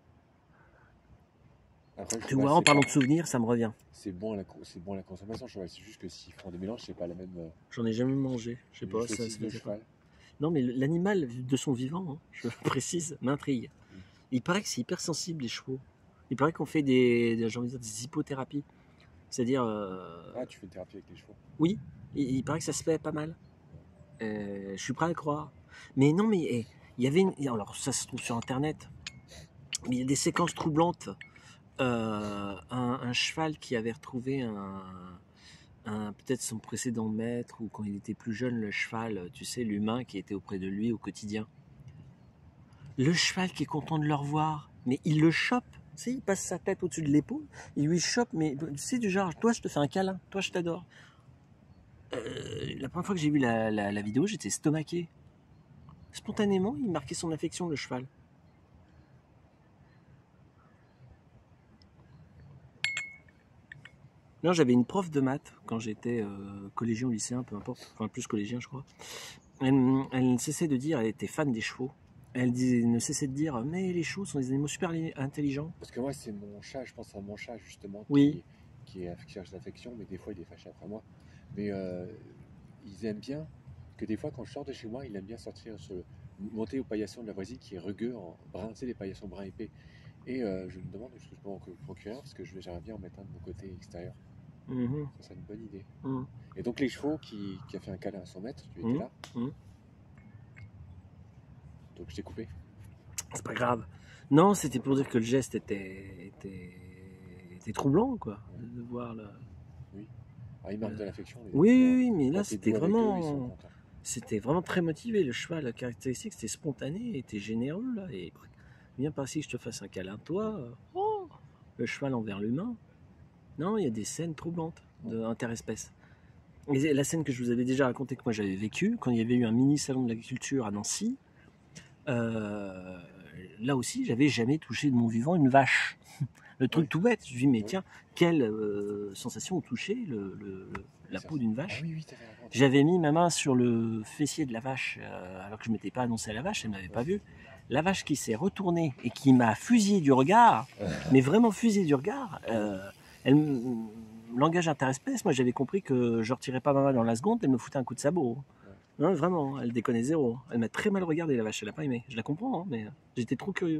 A: Après, tu vois, en parlant de souvenirs, ça me revient.
B: C'est bon à la consommation, cheval. C'est juste que s'ils font des mélanges, c'est pas la même.
A: J'en ai jamais mangé, je sais pas. Ça de cheval. Non, mais l'animal de son vivant, hein, je précise, m'intrigue. Il paraît que c'est hyper sensible, les chevaux. Il paraît qu'on fait des hippothérapies. C'est-à-dire...
B: Ah, tu fais une thérapie avec les chevaux?
A: Oui, il paraît que ça se fait pas mal. Je suis prêt à le croire. Mais non, mais il y avait... Alors, ça se trouve sur Internet. Mais il y a des séquences troublantes. Un cheval qui avait retrouvé peut-être son précédent maître, ou quand il était plus jeune, le cheval, tu sais, l'humain qui était auprès de lui au quotidien. Le cheval qui est content de le revoir, mais il le chope, tu sais, il passe sa tête au-dessus de l'épaule, il lui chope, mais tu sais, du genre, toi je te fais un câlin, toi je t'adore. La première fois que j'ai vu la vidéo, j'étais estomaqué. Spontanément, il marquait son affection, le cheval. Non, j'avais une prof de maths quand j'étais collégien ou lycéen, peu importe, enfin plus collégien je crois. Elle ne cessait de dire, elle était fan des chevaux. Elle ne cessait de dire, mais les chevaux sont des animaux super intelligents.
B: Parce que moi, c'est mon chat, je pense à mon chat justement,
A: oui.
B: qui cherche l'affection, mais des fois il est fâché après moi. Mais ils aiment bien que des fois, quand je sors de chez moi, il aime bien monter au paillasson de la voisine qui est rugueux en brun, tu sais, les paillassons bruns épais. Et je me demande est-ce que je peux en procurer un parce que j'aimerais bien en mettre un de mon côté extérieur.
A: Mhm.
B: Ça serait une bonne idée.
A: Mhm.
B: Et donc les chevaux qui a fait un câlin à son maître, tu étais
A: Mhm.
B: là,
A: Mhm.
B: donc je t'ai coupé.
A: C'est pas grave. Non, c'était pour dire que le geste était troublant, quoi. De voir le...
B: Oui. Alors, ils marquent de l'affection, les
A: Oui,
B: chevaux,
A: oui,
B: hein.
A: oui, mais
B: Quand
A: là,
B: t'es doux avec eux, ils sont contents.
A: c'était vraiment très motivé. Le cheval, la caractéristique, c'était spontané, il était généreux, là. Et viens par ici, que je te fasse un câlin, toi. Oh, le cheval envers l'humain. Non, il y a des scènes troublantes d'interespèces. Et la scène que je vous avais déjà racontée, que moi j'avais vécue, quand il y avait eu un mini salon de l'agriculture à Nancy, là aussi, j'avais jamais touché de mon vivant une vache. Le truc tout bête. Je me dis, mais tiens, quelle sensation au toucher la peau d'une vache.
B: Ah oui, oui, t'avais raconté.
A: J'avais mis ma main sur le fessier de la vache, alors que je ne m'étais pas annoncé à la vache, elle ne m'avait pas vu. La vache qui s'est retournée et qui m'a fusillé du regard, mais vraiment fusillé du regard, langage interespèce, moi j'avais compris que je ne retirais pas ma main dans la seconde, elle me foutait un coup de sabot. Non, vraiment, elle déconnait zéro. Elle m'a très mal regardé, la vache, elle n'a pas aimé. Je la comprends, hein, mais j'étais trop curieux.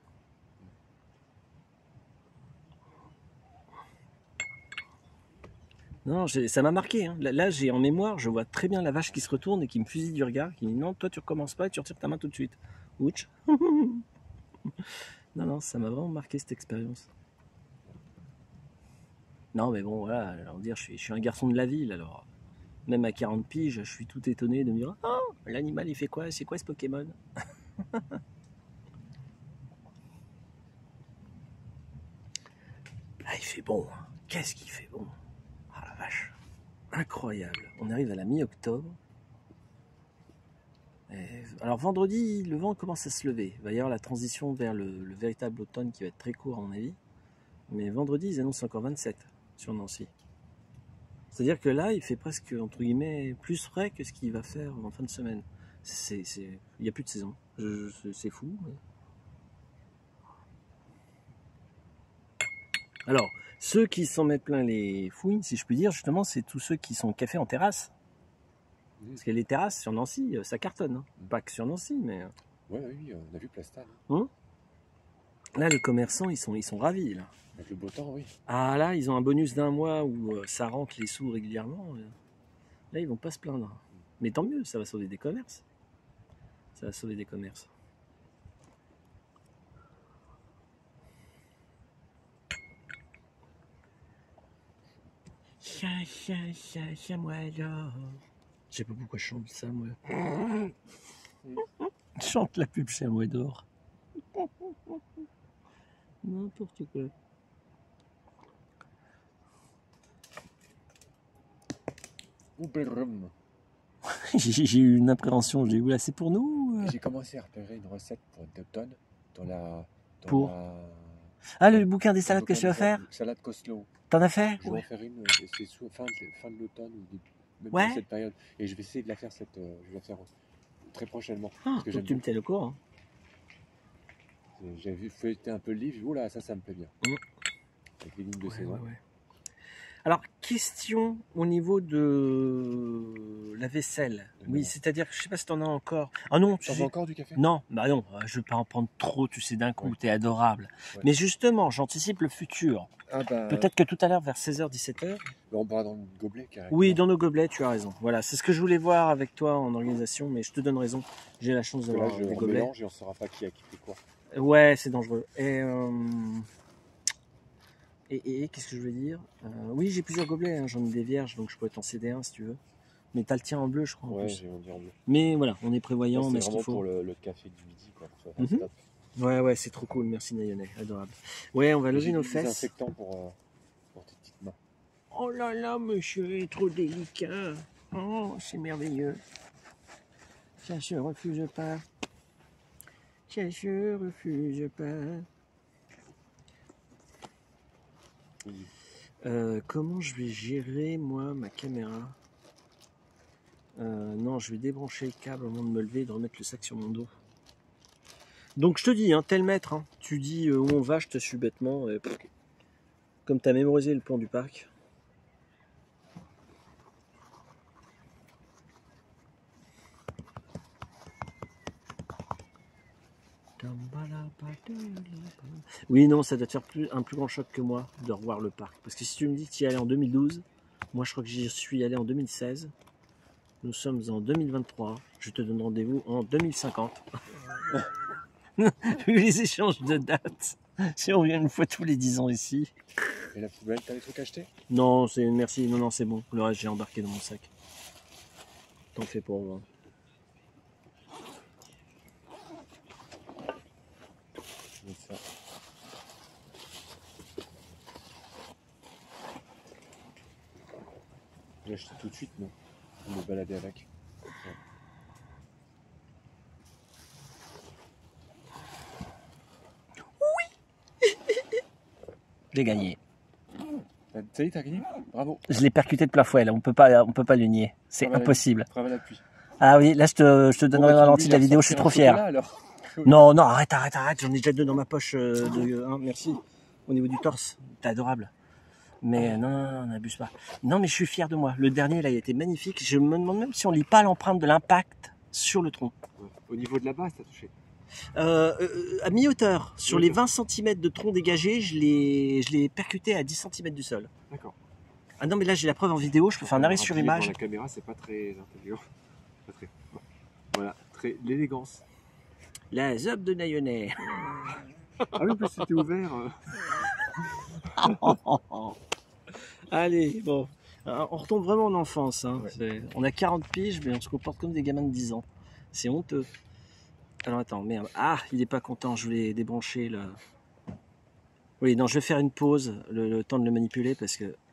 A: Non, ça m'a marqué. Hein. Là, j'ai en mémoire, je vois très bien la vache qui se retourne et qui me fusille du regard, qui me dit non, toi tu recommences pas et tu retires ta main tout de suite. Ouch. Non, ça m'a vraiment marqué cette expérience. Non, mais bon, voilà, on dire, je suis un garçon de la ville, alors même à 40 piges, je suis tout étonné de me dire oh, l'animal il fait quoi? C'est quoi ce Pokémon? Ah, il fait bon. Hein. Qu'est-ce qu'il fait bon? Ah la vache. Incroyable. On arrive à la mi-octobre. Alors vendredi, le vent commence à se lever. Il va y avoir la transition vers le véritable automne qui va être très court à mon avis. Mais vendredi, ils annoncent encore 27 sur Nancy. C'est-à-dire que là, il fait presque, entre guillemets, plus frais que ce qu'il va faire en fin de semaine. Il n'y a plus de saison. C'est fou. Mais... Alors, ceux qui s'en mettent plein les fouines, si je puis dire, justement, c'est tous ceux qui sont café en terrasse. Parce que les terrasses sur Nancy, ça cartonne. Hein. Pas que sur Nancy, mais...
B: Ouais, oui, on a vu Plastan.
A: Là, les commerçants, ils sont ravis. Là.
B: Avec le beau temps, oui.
A: Ah là, ils ont un bonus d'1 mois où ça rentre les sous régulièrement. Là, ils vont pas se plaindre. Mais tant mieux, ça va sauver des commerces. Ça va sauver des commerces. Ça, moi alors. Je sais pas pourquoi je chante ça, moi. Je chante la pub chez moi d'or. N'importe quoi. J'ai eu une appréhension, j'ai dit, oula, c'est pour nous
B: J'ai commencé à repérer une recette pour d'automne
A: Pour Ah, le bouquin des salades que je t'ai offert.
B: Salade Coslow.
A: T'en as fait?
B: Je vais en faire une, c'est fin de l'automne ou même
A: Ouais.
B: dans cette période. Et je vais essayer de la faire je vais la faire très prochainement.
A: Parce que tu me tiens le courant.
B: J'ai vu feuilleter un peu le livre, j'ai dit, oula, ça me plaît bien. Avec les lignes de saison.
A: Ouais. Alors, question au niveau de la vaisselle. Oui, c'est-à-dire que je sais pas si t'en as encore. Ah non,
B: tu as encore du café?
A: Non, bah non, je veux pas en prendre trop, tu sais, d'un coup, t'es adorable. Ouais. Mais justement, j'anticipe le futur. Ah bah... Peut-être que tout à l'heure, vers 16h, 17h.
B: On boira dans le gobelet, carrément.
A: Oui, dans nos gobelets, tu as raison. Voilà, c'est ce que je voulais voir avec toi en organisation, mais je te donne raison. J'ai la chance d'avoir des gobelets.
B: Mélange et on ne saura pas qui a quitté quoi.
A: Ouais, c'est dangereux. Et qu'est-ce que je veux dire oui, j'ai plusieurs gobelets, hein. J'en ai des vierges, donc je pourrais t'en céder un si tu veux. Mais t'as le tien en bleu, je crois.
B: Ouais, j'ai mon en bleu.
A: Mais voilà, on est prévoyant, on a ce qu'il faut.
B: C'est vraiment pour le café du midi, quoi. Top.
A: Ouais, c'est trop cool, merci Nayonnet, adorable. Ouais, on va lever nos fesses.
B: C'est désinfectant pour tes petites mains.
A: Oh là là, monsieur est trop délicat. Oh, c'est merveilleux. Ça se refuse pas. Ça se refuse pas. Comment je vais gérer moi ma caméra? Non, je vais débrancher le câble avant de me lever et de remettre le sac sur mon dos. Donc je te dis, hein, tel maître, hein, tu dis où on va, je te suis bêtement. Comme tu as mémorisé le plan du parc. Oui, non, ça doit te faire un plus grand choc que moi de revoir le parc. Parce que si tu me dis que tu y es allé en 2012, moi je crois que j'y suis allé en 2016. Nous sommes en 2023. Je te donne rendez-vous en 2050. Vu les échanges de dates. Si on vient une fois tous les 10 ans ici.
B: Et la poubelle, t'as des trucs achetés?
A: Non, merci. Non, non, c'est bon. Le reste, j'ai embarqué dans mon sac. T'en fais pour moi.
B: Ça. J'ai acheté tout de suite, non? On me balader avec. Ouais.
A: J'ai gagné.
B: Ça y est, t'as gagné? Bravo.
A: Je l'ai percuté de plein fouet, là. On peut pas le nier. C'est impossible.
B: Travail d'appui.
A: Ah oui, là, je te donnerai le ralenti de la vidéo. Je suis trop fier.
B: Là,
A: non, non, arrête. J'en ai déjà deux dans ma poche. Merci. Au niveau du torse. T'es adorable. Mais non, n'abuse pas. Non, mais je suis fier de moi. Le dernier, là, il était magnifique. Je me demande même si on lit pas l'empreinte de l'impact sur le tronc.
B: Ouais. Au niveau de la base, t'as touché?
A: À mi-hauteur, sur les 20 cm de tronc dégagé, je l'ai percuté à 10 cm du sol.
B: D'accord.
A: Ah non, mais là j'ai la preuve en vidéo, je peux faire un arrêt sur image.
B: Dans la caméra, c'est pas très intelligent. Pas très... Voilà, l'élégance.
A: La zob de Nayonnais.
B: Ah oui, en plus c'était ouvert.
A: Allez, bon. On retombe vraiment en enfance. Hein.
B: Ouais.
A: On a 40 piges, mais on se comporte comme des gamins de 10 ans. C'est honteux. Alors attends, merde. Ah, il est pas content, je voulais débrancher le... Oui, non, je vais faire une pause, le temps de le manipuler, parce que